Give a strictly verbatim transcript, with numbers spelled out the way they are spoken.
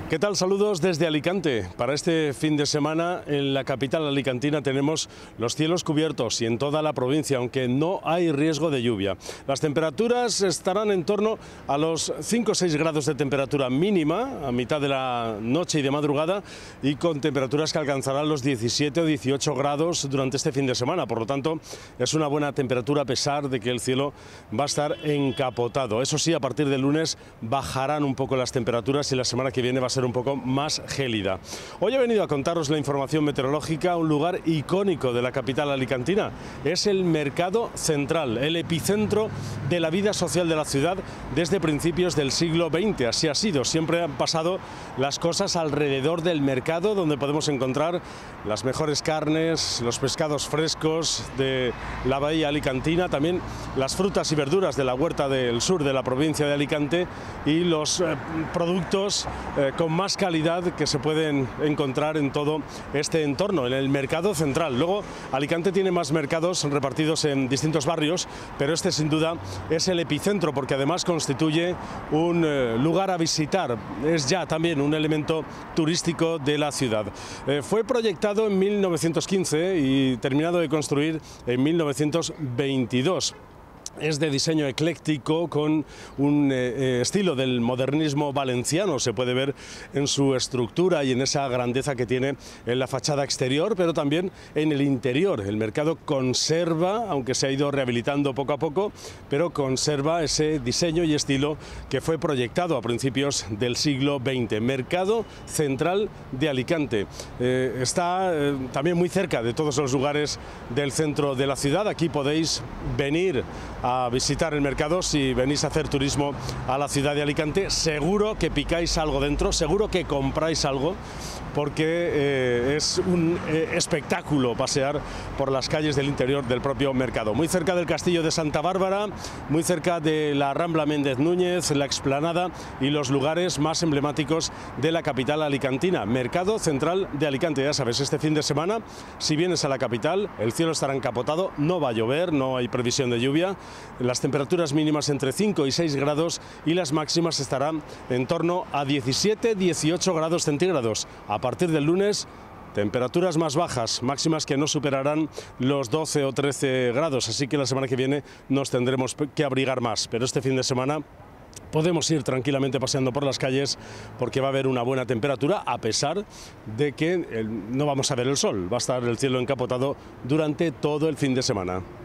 ¿Qué tal? Saludos desde Alicante. Para este fin de semana en la capital alicantina tenemos los cielos cubiertos y en toda la provincia, aunque no hay riesgo de lluvia. Las temperaturas estarán en torno a los cinco o seis grados de temperatura mínima a mitad de la noche y de madrugada, y con temperaturas que alcanzarán los diecisiete o dieciocho grados durante este fin de semana. Por lo tanto, es una buena temperatura a pesar de que el cielo va a estar encapotado. Eso sí, a partir del lunes bajarán un poco las temperaturas y la semana que viene va a ser un poco más gélida. Hoy he venido a contaros la información meteorológica a un lugar icónico de la capital alicantina. Es el Mercado Central, el epicentro de la vida social de la ciudad desde principios del siglo veinte. Así ha sido, siempre han pasado las cosas alrededor del mercado, donde podemos encontrar las mejores carnes, los pescados frescos de la bahía alicantina, también las frutas y verduras de la huerta del sur de la provincia de Alicante y los eh, productos eh, con más calidad que se pueden encontrar en todo este entorno, en el Mercado Central. Luego, Alicante tiene más mercados repartidos en distintos barrios, pero este sin duda es el epicentro porque además constituye un eh, lugar a visitar. Es ya también un elemento turístico de la ciudad. Eh, fue proyectado en mil novecientos quince y terminado de construir en mil novecientos veintidós. Es de diseño ecléctico con un eh, estilo del modernismo valenciano, se puede ver en su estructura y en esa grandeza que tiene en la fachada exterior, pero también en el interior. El mercado conserva, aunque se ha ido rehabilitando poco a poco, pero conserva ese diseño y estilo que fue proyectado a principios del siglo veinte. Mercado Central de Alicante. Eh, está eh, también muy cerca de todos los lugares del centro de la ciudad. Aquí podéis venir a visitar el mercado si venís a hacer turismo a la ciudad de Alicante. Seguro que picáis algo dentro, seguro que compráis algo, porque eh, es un eh, espectáculo pasear por las calles del interior del propio mercado. Muy cerca del Castillo de Santa Bárbara, muy cerca de la Rambla Méndez Núñez, la Explanada y los lugares más emblemáticos de la capital alicantina. Mercado Central de Alicante. Ya sabes, este fin de semana, si vienes a la capital, el cielo estará encapotado, no va a llover, no hay previsión de lluvia. Las temperaturas mínimas entre cinco y seis grados y las máximas estarán en torno a diecisiete a dieciocho grados centígrados. A partir del lunes, temperaturas más bajas, máximas que no superarán los doce o trece grados, así que la semana que viene nos tendremos que abrigar más. Pero este fin de semana podemos ir tranquilamente paseando por las calles porque va a haber una buena temperatura, a pesar de que no vamos a ver el sol. Va a estar el cielo encapotado durante todo el fin de semana.